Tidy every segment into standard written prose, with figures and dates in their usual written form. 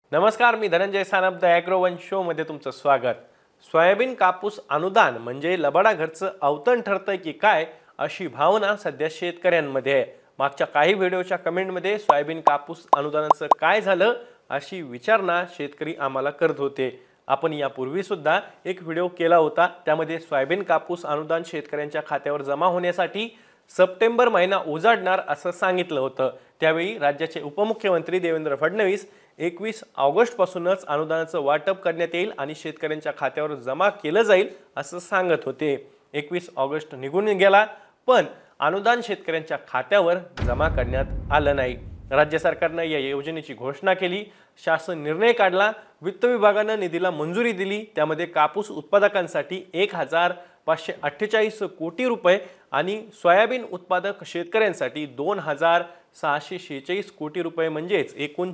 नमस्कार, मी Dhananjay Sanap the agro show मध्ये तुमचं स्वागत। सोयाबीन कापूस अनुदान म्हणजे लबाडा घरचं अवतण ठरतंय की काय, अशी भावना सध्या शेतकऱ्यांमध्ये आहे। मागच्या काही व्हिडिओच्या कमेंटमध्ये सोयाबीन कापूस अनुदानाचं काय झालं अशी विचारणा शेतकरी आम्हाला करत होते। आपण यापूर्वी सुद्धा एक व्हिडिओ केला होता, त्यामध्ये सोयाबीन कापूस अनुदान शेतकऱ्यांच्या खात्यावर जमा होण्यासाठी सप्टेंबर महिना उजाडणार असं सांगितलं होतं। त्यावेळी राज्याचे उपमुख्यमंत्री देवेंद्र फडणवीस 21 ऑगस्ट पासूनच अनुदानाचं वाटप करण्यात येईल आणि शेतकऱ्यांच्या खात्यावर जमा केलं जाईल असं सांगत होते। 21 ऑगस्ट निघून गेला, पण अनुदान शेतकऱ्यांच्या खात्यावर जमा करण्यात आलं नाही। राज्य सरकारने या योजनेची घोषणा केली, शासन निर्णय काढला, वित्त विभागाने निधीला मंजुरी दिली। त्यामध्ये कापूस उत्पादकांसाठी 1548 कोटी रुपये आणि सोयाबीन उत्पादक शेतकऱ्यांसाठी 2646 कोटी रुपये म्हणजेच एकूण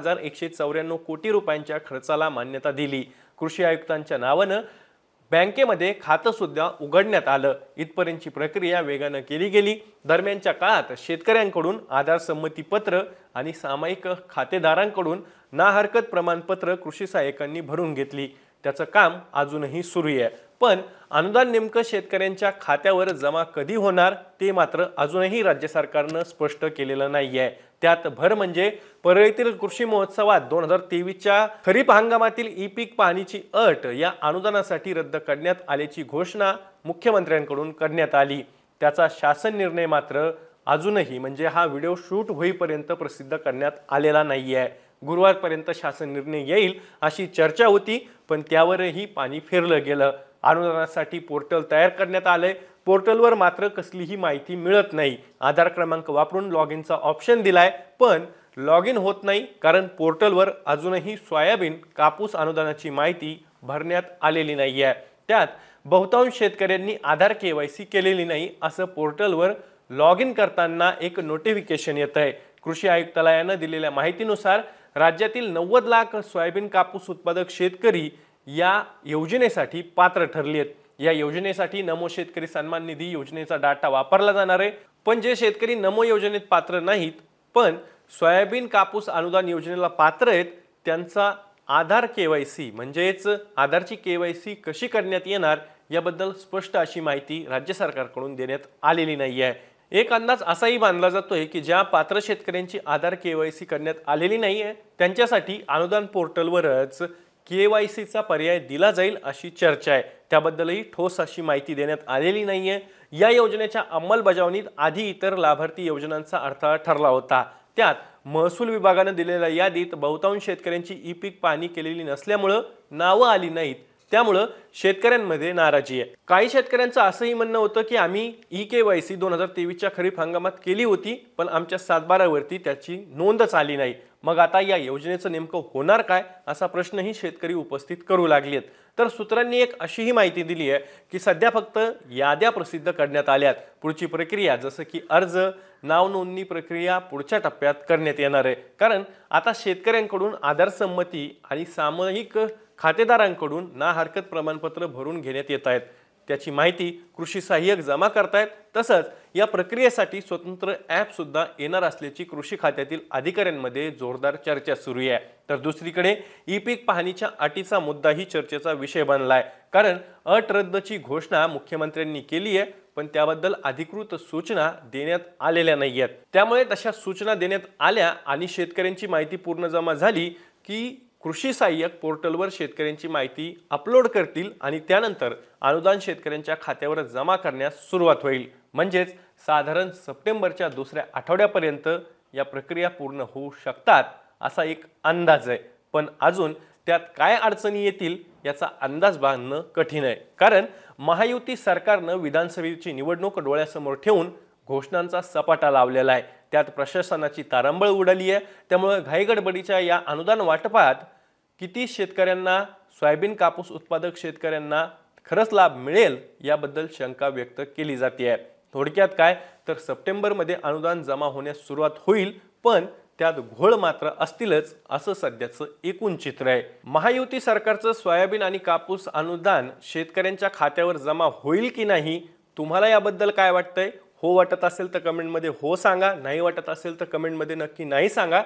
4194 कोटी रुपयांच्या खर्चाला मान्यता दिली। कृषी आयुक्तांच्या नावाने बँकेमध्ये खातं सुद्धा उघडण्यात आलं। इथपर्यंतची प्रक्रिया वेगाने केली गेली। दरम्यानच्या काळात शेतकऱ्यांकडून आधार संमती पत्र आणि सामायिक खातेदारांकडून ना हरकत प्रमाणपत्र कृषी सहाय्यकांनी भरून घेतली। त्याचं काम अजूनही सुरू आहे, पण अनुदान नेमकं शेतकऱ्यांच्या खात्यावर जमा कधी होणार ते मात्र अजूनही राज्य सरकारनं स्पष्ट केलेलं नाहीये। त्यात भर म्हणजे परळीतील कृषी महोत्सवात 2023च्या खरीप हंगामातील ई पीक पाहणीची अट या अनुदानासाठी रद्द करण्यात आल्याची घोषणा मुख्यमंत्र्यांकडून करण्यात आली। त्याचा शासन निर्णय मात्र अजूनही म्हणजे हा व्हिडिओ शूट होईपर्यंत प्रसिद्ध करण्यात आलेला नाहीये। गुरुवारपर्यंत शासन निर्णय येईल अशी चर्चा होती, पण त्यावरही पाणी फिरलं गेलं। अनुदानासाठी पोर्टल तयार करण्यात आले, पोर्टलवर मात्र कसलीही माहिती मिळत नाही। आधार क्रमांक वापरून लॉग इनचा ऑप्शन दिलाय, पण लॉग इन होत नाही, कारण पोर्टलवर अजूनही सोयाबीन कापूस अनुदानाची माहिती भरण्यात आलेली नाहीये। त्यात बहुतांश शेतकऱ्यांनी आधार केवायसी केलेली नाही असं पोर्टलवर लॉग इन करताना एक नोटिफिकेशन येतंय। कृषी आयुक्तालयाने दिलेल्या माहितीनुसार राज्यातील 90 लाख सोयाबीन कापूस उत्पादक शेतकरी या योजनेसाठी पात्र ठरले आहेत। या योजनेसाठी नमो शेतकरी सन्मान निधी योजनेचा डाटा वापरला जाणार आहे, पण जे शेतकरी नमो योजनेत पात्र नाहीत पण सोयाबीन कापूस अनुदान योजनेला पात्र आहेत, त्यांचा आधार केवायसी म्हणजेच आधारची केवायसी कशी करण्यात येणार याबद्दल स्पष्ट अशी माहिती राज्य सरकारकडून देण्यात आलेली नाहीये। एक अंदाज असाही बांधला जातोय की ज्या पात्र शेतकऱ्यांची आधार केवायसी करण्यात आलेली नाहीये त्यांच्यासाठी अनुदान पोर्टलवरच केवायसीचा पर्याय दिला जाईल अशी चर्चा आहे। त्याबद्दलही ठोस अशी माहिती देण्यात आलेली नाहीये। या योजनेच्या अंमलबजावणीत आधी इतर लाभार्थी योजनांचा अडथळा ठरला होता। त्यात महसूल विभागाने दिलेल्या यादीत बहुतांश शेतकऱ्यांची ई पीक पाहणी केलेली नसल्यामुळे नावं आली नाहीत, त्यामुळे शेतकऱ्यांमध्ये नाराजी आहे। काही शेतकऱ्यांचं असंही म्हणणं होतं की आम्ही ई केवायसी 2023च्या खरीप हंगामात केली होती, पण आमच्या 7/12 वरती त्याची नोंदच आली नाही। मग आता या योजनेचं नेमकं होणार काय असा प्रश्नही शेतकरी उपस्थित करू लागलेत। तर सूत्रांनी एक अशीही माहिती दिली आहे की सध्या फक्त याद्या प्रसिद्ध करण्यात आल्यात, पुढची प्रक्रिया जसं की अर्ज नाव नोंदणी प्रक्रिया पुढच्या टप्प्यात करण्यात येणार आहे। कारण आता शेतकऱ्यांकडून आधार संमती आणि सामायिक खातेदारांकडून ना हरकत प्रमाणपत्र भरून घेण्यात येत आहेत। त्याची माहिती कृषी सहाय्यक जमा करतायत। तसंच या प्रक्रियेसाठी स्वतंत्र ॲप सुद्धा येणार असल्याची कृषी खात्यातील अधिकाऱ्यांमध्ये जोरदार चर्चा सुरू आहे। तर दुसरीकडे ई पीक पाहणीच्या अटीचा मुद्दाही चर्चेचा विषय बनलाय, कारण अट रद्दची घोषणा मुख्यमंत्र्यांनी केली आहे, पण त्याबद्दल अधिकृत सूचना देण्यात आलेल्या नाहीयेत। त्यामुळे तशा सूचना देण्यात आल्या आणि शेतकऱ्यांची माहिती पूर्ण जमा झाली की कृषी सहाय्यक पोर्टलवर शेतकऱ्यांची माहिती अपलोड करतील आणि त्यानंतर अनुदान शेतकऱ्यांच्या खात्यावर जमा करण्यास सुरुवात होईल। म्हणजेच साधारण सप्टेंबरच्या दुसऱ्या आठवड्यापर्यंत या प्रक्रिया पूर्ण होऊ शकतात असा एक अंदाज आहे। पण अजून त्यात काय अडचणी येतील याचा अंदाज बांधणं कठीण आहे, कारण महायुती सरकारनं विधानसभेची निवडणूक डोळ्यासमोर ठेवून घोषणांचा सपाटा लावलेला आहे। त्यात प्रशासनाची तारांबळ उडाली आहे। त्यामुळे घाईगडबडीच्या या अनुदान वाटपात किती शेतकऱ्यांना, सोयाबीन कापूस उत्पादक शेतकऱ्यांना खरंच लाभ मिळेल याबद्दल शंका व्यक्त केली जाते। थोडक्यात काय तर सप्टेंबरमध्ये अनुदान जमा होण्यास सुरुवात होईल, पण त्यात घोळ मात्र असतीलच असं सध्याचं एकूण चित्र आहे। महायुती सरकारचं सोयाबीन आणि कापूस अनुदान शेतकऱ्यांच्या खात्यावर जमा होईल की नाही, तुम्हाला याबद्दल काय वाटतंय? हो वाटत असेल तर कमेंटमध्ये हो सांगा, नाही वाटत असेल तर कमेंटमध्ये नक्की नाही सांगा।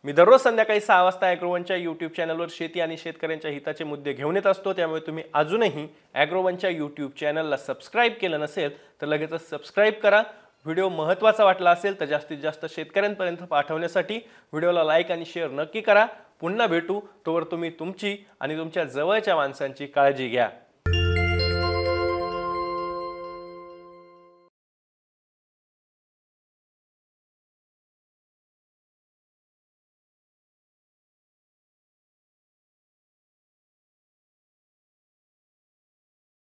मी दररोज संध्याकाळी 6 वाजता ॲग्रोवनच्या यूट्यूब चॅनलवर शेती आणि शेतकऱ्यांच्या हिताचे मुद्दे घेऊन येत असतो। त्यामुळे तुम्ही अजूनही ॲग्रोवनच्या यूट्यूब चॅनलला सबस्क्राईब केलं नसेल तर लगेचच सबस्क्राईब करा। व्हिडिओ महत्त्वाचा वाटला असेल तर जास्तीत जास्त शेतकऱ्यांपर्यंत पाठवण्यासाठी व्हिडिओला लाईक आणि शेअर नक्की करा। पुन्हा भेटू, तोवर तुम्ही तुमची आणि तुमच्या जवळच्या माणसांची काळजी घ्या।